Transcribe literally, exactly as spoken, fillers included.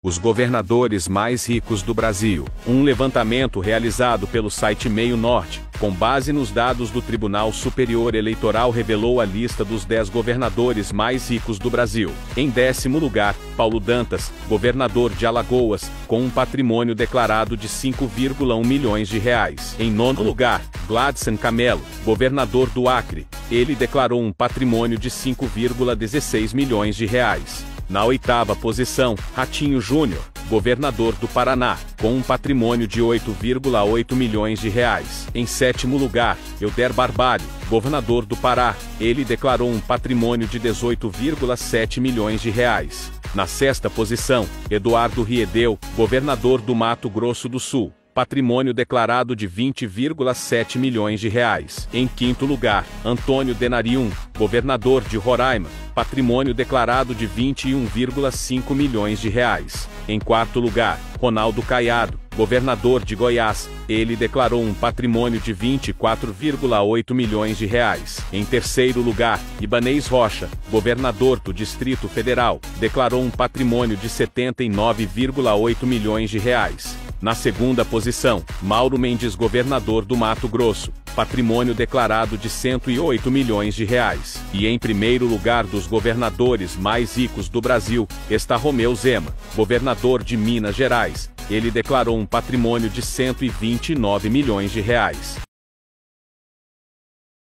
Os governadores mais ricos do Brasil. Um levantamento realizado pelo site Meio Norte, com base nos dados do Tribunal Superior Eleitoral, revelou a lista dos dez governadores mais ricos do Brasil. Em décimo lugar, Paulo Dantas, governador de Alagoas, com um patrimônio declarado de cinco vírgula um milhões de reais. Em nono lugar, Gladson Camelo, governador do Acre. Ele declarou um patrimônio de cinco vírgula dezesseis milhões de reais. Na oitava posição, Ratinho Júnior, governador do Paraná, com um patrimônio de oito vírgula oito milhões de reais. Em sétimo lugar, Helder Barbalho, governador do Pará. Ele declarou um patrimônio de dezoito vírgula sete milhões de reais. Na sexta posição, Eduardo Riedel, governador do Mato Grosso do Sul. Patrimônio declarado de vinte vírgula sete milhões de reais. Em quinto lugar, Antônio Denarium, governador de Roraima, patrimônio declarado de vinte e um vírgula cinco milhões de reais. Em quarto lugar, Ronaldo Caiado, governador de Goiás. Ele declarou um patrimônio de vinte e quatro vírgula oito milhões de reais. Em terceiro lugar, Ibanez Rocha, governador do Distrito Federal, declarou um patrimônio de setenta e nove vírgula oito milhões de reais. Na segunda posição, Mauro Mendes, governador do Mato Grosso, patrimônio declarado de cento e oito milhões de reais. E em primeiro lugar dos governadores mais ricos do Brasil, está Romeu Zema, governador de Minas Gerais. Ele declarou um patrimônio de cento e vinte e nove milhões de reais.